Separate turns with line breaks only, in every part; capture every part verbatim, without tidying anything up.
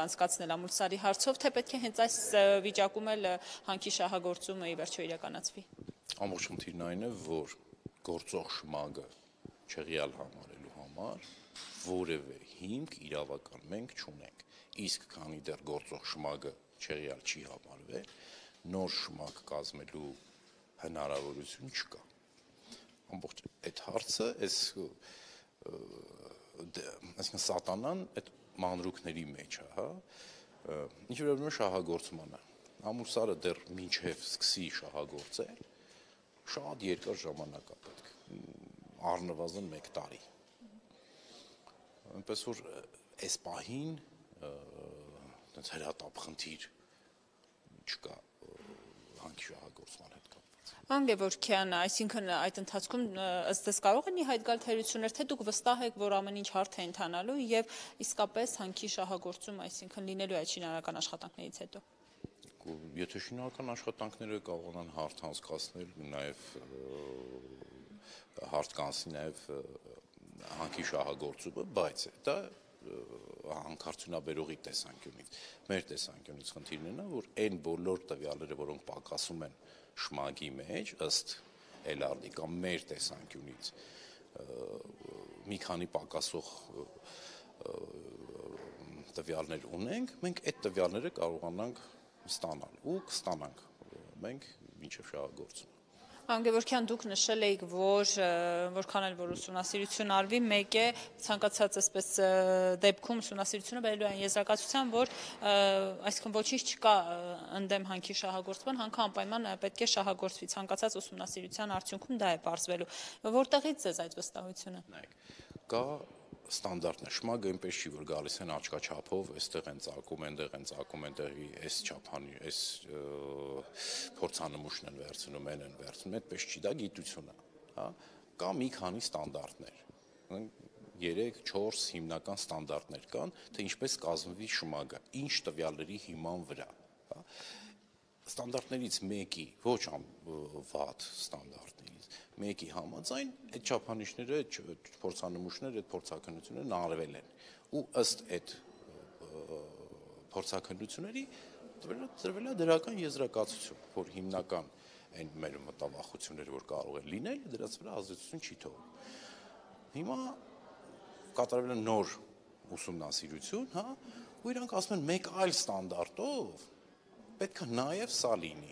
անցկացնել ամուլսարի հարցով, թե պետք է հենց այս վիճակում էլ հանքի շահագործումը ի վերջո իրականացվի։
Ամբողջ խնդիրն այն է, որ գործող շմագը չեղյալ համարելու համար որևէ հիմք իրավական մենք չունենք, իսկ քանի դեռ գործող շմագը չեղյալ չի համարվել, նոր շմագ կազմելու հնարավորություն չկա։ Ամբողջ այդ հարցը, այս այսինքն սատանան այդ մանրուքների մեջ է, հա, ինչ վերաբերում է շահագործմանը, ամուլսարը դեռ մինչև սկսի շահագործել, շատ երկար ժամանակ է պետք, առնվազն մեկ տարի։ Այնպես որ այս պահին հրատապ խնդիր չկա հանքի շահագործման հետ կապված։
Պարոն Գևորգյան, այսինքն այդ ընթացքում ըստ ձեզ կարող են ի հայտ գալ թերություններ, թե դուք վստահ եք, որ ամեն ինչ հարթ է ընթանալու եւ իսկապես հանքի շահագործում, այսինքն լինելու է այդ շինարարական աշխատանքներից հետո։
Եթե շինարարական աշխատանքները կարողանան հարթ անցկացնել, նաեւ հարթ կանցնի նաեւ հանքի շահագործումը, բայց դա հանքարդյունաբերողի տեսանկյունից, մեր տեսանկյունից խնդիրն է նա, որ այն բոլոր տվյալները, որոնք պակասում են շմագի մեջ, ըստ էլարդի կամ մեր տեսանկյունից, մի քանի պակասող տվյալներ ունենք, մենք այդ տվյալները կարողանանք ստանալ ու կստանանք մենք մինչև շահագործումը։
Պարոն Գևորգյան, դուք նշել էիք, որ որքան էլ որ ուսումնասիրություն արվի, մեկ է ցանկացած այսպես դեպքում ուսումնասիրությունը բերելու այն եզրակացության, որ այսինքն ոչինչ չկա ընդդեմ հանքի շահագործման, հանքը անպայման պետք է շահագործվի, ցանկացած ուսումնասիրության արդյունքում դա է պարզվելու։ Որտեղից է այդ վստահությունը։
Նայեք, կա ստանդարտն է, շմագը այնպես չի, որ գալիս են աչքաչափով, այստեղ են ծակում, այնտեղ են ծակում, այնտեղի այս չափանի, այս փորձանմուշն են վերցնում, են են վերցնում, այդպես չի, դա գիտություն է, հա, կա մի քանի ստանդարտներ, երեք չորս հիմնական ստանդարտներ կան, թե ինչպես կազմվի շմագը, ինչ տվյալների հիման վրա, հա, ստանդարտներից մեկի, ոչ վատ ստանդարտներից, մեկի համաձայն այդ չափանիշները, այդ փորձանմուշները, այդ փորձաքննություններն արվել են ու ըստ այդ փորձաքննությունների տրվել է դրական եզրակացություն, որ հիմնական այն մեր մտավախությունները, որ կարող են լինել, դրանց վրա ազդեցություն չի թողում։ Հիմա կատարվել է նոր ուսումնասիրություն, հա, ու իրանք ասում են մեկ այլ ստանդարտով պետք է նաև սա լինի,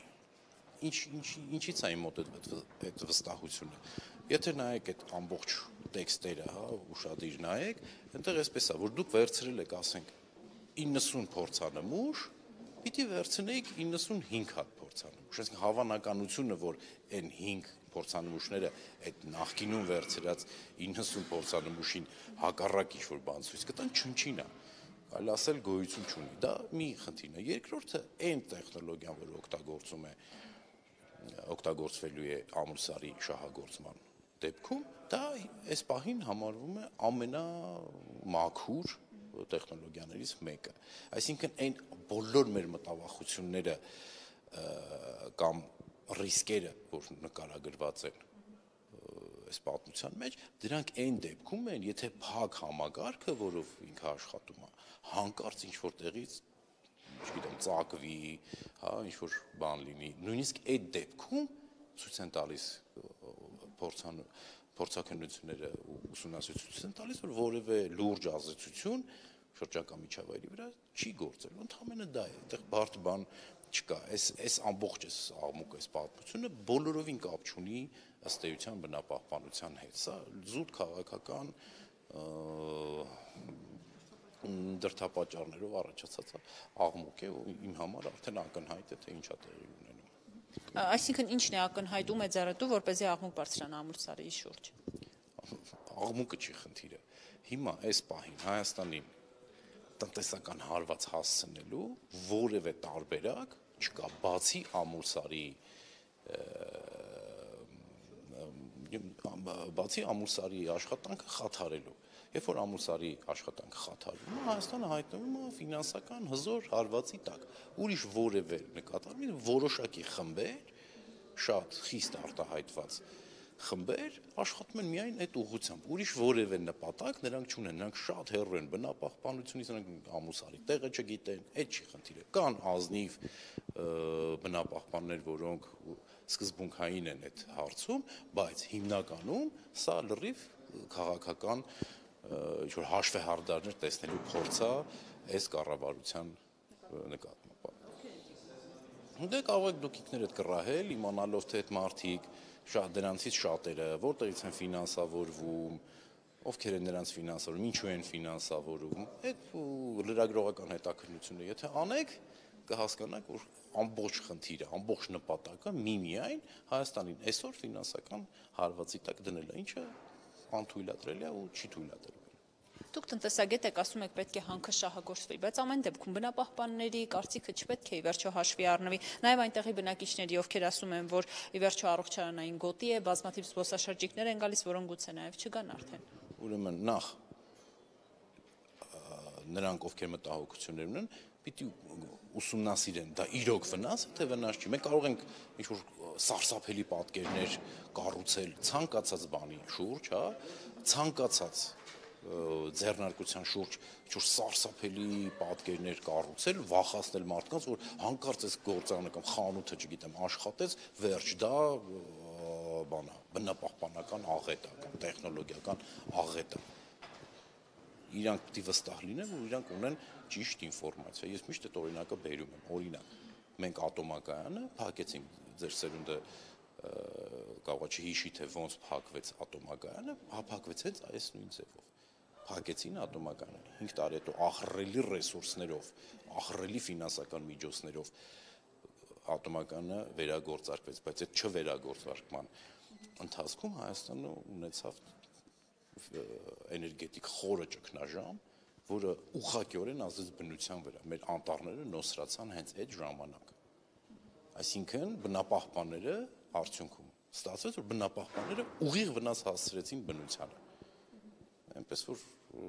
ինչից է իմ մոտ այդ վստահությունը, եթե նայեք այդ ամբողջ տեքստերը, ուշադիր նայեք, այնտեղ այսպես է, որ դուք վերցրել եք, ասենք, իննսուն փորձանմուշ, պիտի վերցնեիք իննսունհինգ հատ փորձանմուշ, այսինքն հավանականությունը, որ այն հինգ փորձանմուշները այդ նախկինում վերցրած իննսուն փորձանմուշին հակառակ ինչ-որ բան ցույց կտան, չնչին է։ Այլ ասել գոյություն չունի, դա մի խնդիրն է, երկրորդը այն տեխնոլոգիան, որ օգտագործում է, օգտագործվելու է ամուլսարի շահագործման դեպքում, դա այս պահին համարվում է ամենամաքուր տեխնոլոգիաներից մեկը, այսինքն այն բոլոր մեր մտավախությունները կամ ռիսկերը, որ նկարագրված են այս պատմության մեջ, դրանք այն դեպքում են, եթե փակ համակարգը, որով ինքը աշխատում է, հանկարծ ինչ-որ տեղից, չգիտեմ, ծակվի, հա, ինչ-որ բան լինի, նույնիսկ այդ դեպքում ցույց են տալիս փորձաքննությունները ու ուսումնասիրությունները են տալիս, որ որևէ լուրջ ազդեցություն շրջակա միջավայրի վրա չի գործել, ընդհանրապես դա է, այդտեղ բարդ բան չկա, այս ամբողջ այս աղմուկ, այս պատմությունը բոլորովին կապ չունի ըստ էության բնապահպանության հետ, սա զուտ քաղաքական դրդապատճառներով առաջացած աղմուկ է, իմ համար արդեն ակնհայտ է, թե ինչ է տեղի ունենում։
Այսինքն ինչն է ակնհայտում է ձեռնտու, որպեսզի աղմուկ բարձրանա ամուլսարի շուրջ։
Աղմուկը չի խնդիրը։ Հիմա այս պահին Հայաստանին տնտեսական հարված հասցնելու որևէ տարբերակ չկա, բացի ամուլսարի բացի ամուլսարի աշխատանքը խաթարելու։ Երբ որ ամուլսարի աշխատանքը խաթարվում է, Հայաստանը հայտնվում է ֆինանսական հզոր հարվածի տակ։ Ուրիշ որևէ նկատառում որոշակի խմբեր շատ խիստ արտահայտված խմբեր աշխատում են միայն այդ ուղղությամբ, ուրիշ որևէ նպատակ նրանք չունեն, նրանք շատ հեռու են բնապահպանությունից, նրանք ամուսարի տեղը չգիտեն, այդ չի խնդիրը։ Կան ազնիվ բնապահպաններ, որոնք սկզբունքային են այդ հարցում, բայց հիմնականում սա լրիվ քաղաքական ինչ-որ հաշվեհարդարներ տեսնելու փորձ է այս կառավարության նկատմամբ։ Դե կարող եք դուք ինքներդ կռահել, իմանալով թե այդ մարդիկ շատ դրանցից շատերը որտեղից են ֆինանսավորվում, ովքեր են նրանց ֆինանսավորում, ինչու են ֆինանսավորում, այդ լրագրողական հետաքննությունը եթե անեք, կհասկանաք, որ ամբողջ խնդիրը, ամբողջ նպատակը միմիայն Հայաստանին այսօր ֆինանսական հարվածի տակ դնելը, ինչը անթույլատրելի է ու չի թույլատրվել։
Դուք տնտեսագետ եք, ասում եք պետք է հանքը շահագործվի, բայց ամեն դեպքում բնապահպանների կարծիքը չպետք է ի վերջո հաշվի առնվի, նաև այնտեղի բնակիչների, ովքեր ասում են, որ ի վերջո առողջարանային գոտի է, բազմաթիվ զբոսաշրջիկներ են գալիս, որոնք գուցե նաև չգան արդեն։
Ուրեմն նախ նրանք, ովքեր մտահոգություններ ունեն, պիտի ուսումնասիրեն, դա իրոք վնաս է, թե վնաս չի։ Մենք կարող ենք ինչ-որ սարսափելի պատկերներ կառուցել ցանկացած բանի շուրջ, հա, ցանկացած ձեռնարկության շուրջ ինչ-որ սարսափելի պատկերներ կառուցել, վախացնել մարդկանց, որ հանկարծ այս գործարանը կամ խանութը, չգիտեմ, աշխատեց, վերջ դա բանա, բնապահպանական աղետ է կամ տեխնոլոգիական աղետ է։ Իրանք պիտի վստահ լինեն, որ իրանք ունեն ճիշտ ինֆորմացիա։ Ես միշտ այդ օրինակը բերում եմ։ Օրինակ, մենք ատոմակայանը փակեցինք, ձեր սերունդը կարող է չհիշի, թե ոնց փակվեց ատոմակայանը, փակվեց հենց այս նույն ձևով։ Փակեցին ատոմակայանը հինգ տարի հետո ահռելի ռեսուրսներով, ահռելի ֆինանսական միջոցներով ատոմակայանը վերագործարկվեց, բայց այդ չվերագործարկման ընթացքում Հայաստանը ունեցավ էներգետիկ խորը ճգնաժամ, որը ուղղակիորեն ազդեց բնության վրա։ Մեր անտառները նոսրացան հենց այդ ժամանակ։ Այսինքն բնապահպանները արդյունքում ստացվեց, որ բնապահպանները ուղիղ վնաս հասցրեցին բնությանը։ Այնպես որ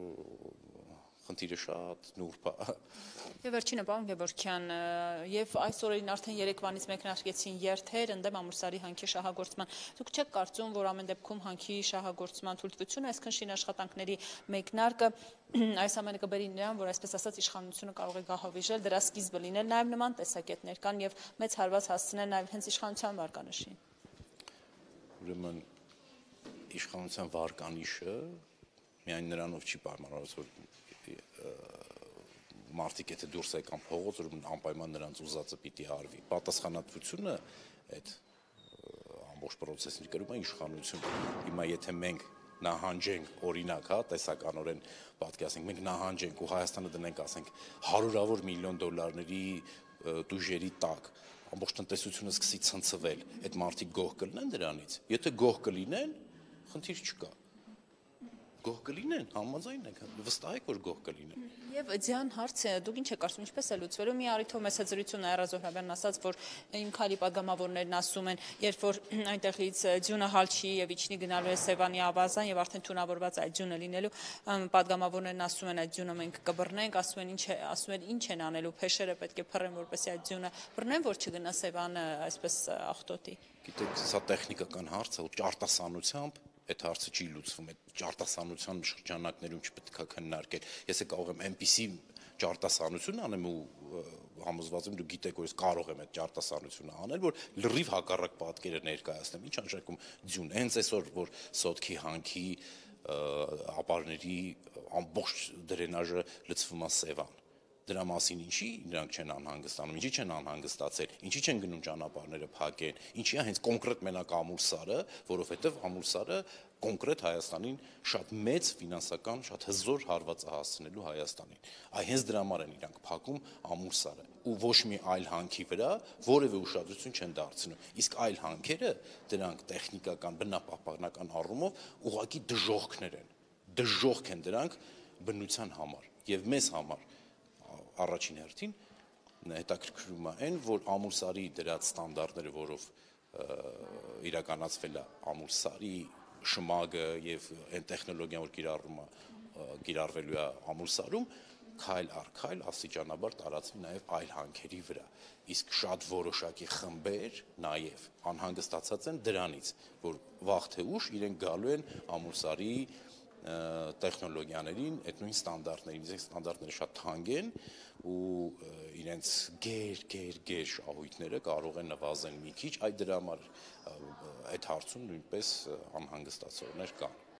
խնդիրը շատ նուրբ է։
Եվ վերջինը, պարոն Գևորգյան, եւ այս օրերին արդեն երեկվանից մեկնարկեցին երթեր ընդդեմ ամուսարի հանքի շահագործման։ Դուք չեք կարծում, որ ամեն դեպքում հանքի շահագործման թույլտվությունը, այսքան շին աշխատանքների մեկնարկը այս ամենը կբերի նրան, որ այսպես ասած իշխանությունը կարող է գահավիժել, դրա սկիզբը լինել նաեւ նման տեսակետներ կան եւ մեծ հարված հասցնել նաեւ հենց իշխանության վարկանիշին։
Ուրեմն իշխանության վարկանիշը միայն նրանով չի պայմանավորված, որ մարդիկ եթե դուրս եկան փողոց, որ անպայման նրանց ուզածը պիտի արվի։ Պատասխանատվությունը այդ ամբողջ process-ին կրում է իշխանությունը։ Հիմա եթե մենք նահանջենք, օրինակ, հա, տեսականորեն պատկերացնենք, մենք նահանջենք ու Հայաստանը դնենք, ասենք, հարյուրավոր միլիոն դոլարների տուժերի տակ, ամբողջ տնտեսությունը սկսի ցնցվել, այդ մարդիկ գոհ կլինեն դրանից։ Եթե գոհ կլինեն, խնդիր չկա։ Գոհ կլինեն, համաձայն եք, վստահ եք, որ գոհ կլինեն։
Եվ ձյան հարցը դուք ինչ եք ասում, ինչպես է լուծվելու։ Մի առիթով մեծ հզրություն Այրա Զոհրաբյանն ասաց, որ իմ քալի падգամավորներն ասում են, երբ որ այնտեղից ձյունը հալչի եւ իջնի գնալու է Սևանի ավազան եւ արդեն թունավորված այդ ձյունը լինելու, падգամավորներն ասում են այդ ձյունը մենք կբռնենք, ասում են ինչ է, ասում են ինչ են անելու, փեշերը պետք է փռեն, որպեսզի այդ ձյունը բռնեն, որ չգնա Սևանը այսպես աղտոտի։
Գիտեք, սա տեխնիկական հարց է, ու ճարտասանությամբ այդ հարցը չի լուծվում, այդ ճարտասանության շրջանակներում չպետք է քննարկել։ Ես է կարող եմ այնպիսի ճարտասանություն անեմ ու համոզված եմ դուք գիտեք, որ ես կարող եմ այդ ճարտասանությունը անել, որ լրիվ հակառակ պատկերը ներկայացնեմ։ Ինչ անշանակում ձյուն, հենց այսօր որ սոտքի հանքի ապարների ամբողջ դրենաժը լցվում է Սևան։ Դրա մասին ինչի նրանք չեն անհանգստանում, ինչի չեն անհանգստացել, ինչի չեն գնում ճանապարհները փակեն, ինչի է հենց կոնկրետ մենակ Ամուլսարը, որովհետև Ամուլսարը կոնկրետ Հայաստանին շատ մեծ ֆինանսական, շատ հզոր հարված է հասցնելու Հայաստանին։ Այ հենց դրա համար են իրանք փակում Ամուլսարը ու ոչ մի այլ հանքի վրա որևէ ուշադրություն չեն դարձնում։ Իսկ այլ հանքերը դրանք տեխնիկական, բնապահպանական առումով ուղղակի դժողքներ են։ Դժողք են դրանք բնության համար եւ մեզ համար առաջին հերթին հետաքրքրում է այն, որ Ամուլսարի դրած ստանդարտները, որով իրականացվել է Ամուլսարի շմագը եւ այն տեխնոլոգիան, որ կիրառվում է, կիրառվելու է Ամուլսարում, քայլ առ քայլ աստիճանաբար տարածվի նաև այլ հանքերի վրա։ Իսկ շատ որոշակի խմբեր նաև անհանգստացած են դրանից, որ վաղ թե ուշ իրենք գալու են ամուսարի տեխնոլոգիաներին, այդ նույն ստանդարտներին, իսկ ստանդարտները շատ թանկ են ու իրենց գեր, գեր, գեր շահույթները կարող են նվազեն մի քիչ, այդ դրա համար այդ հարցում նույնպես անհանգստացողներ կան։